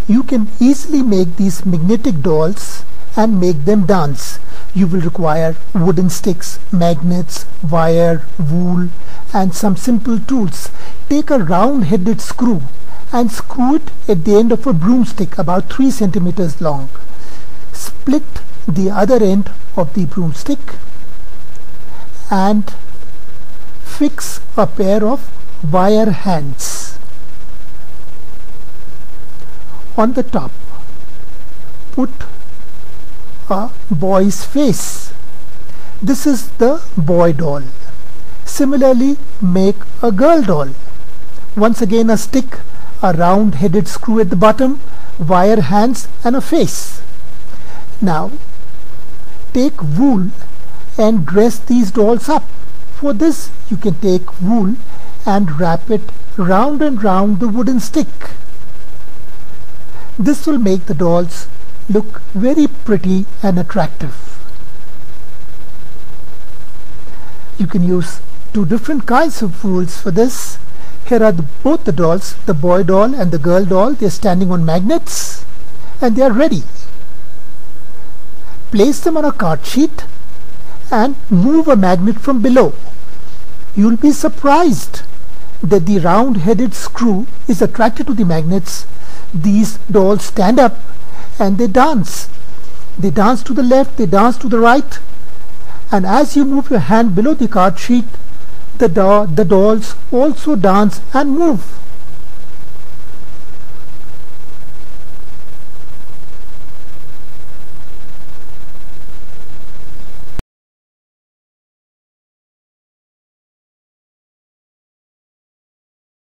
You can easily make these magnetic dolls and make them dance. You will require wooden sticks, magnets, wire, wool and some simple tools. Take a round-headed screw and screw it at the end of a broomstick about 3 centimeters long. Split the other end of the broomstick and fix a pair of wire hands. On the top, put a boy's face. This is the boy doll. Similarly, make a girl doll. Once again, a stick, a round-headed screw at the bottom, wire hands and a face. Now, take wool and dress these dolls up. For this, you can take wool and wrap it round and round the wooden stick. This will make the dolls look very pretty and attractive. You can use 2 different kinds of wools for this. Here are both the dolls, the boy doll and the girl doll. They are standing on magnets and they are ready. Place them on a card sheet and move a magnet from below. You will be surprised that the round-headed screw is attracted to the magnets. These dolls stand up and they dance. They dance to the left, they dance to the right, and as you move your hand below the card sheet, the dolls also dance and move.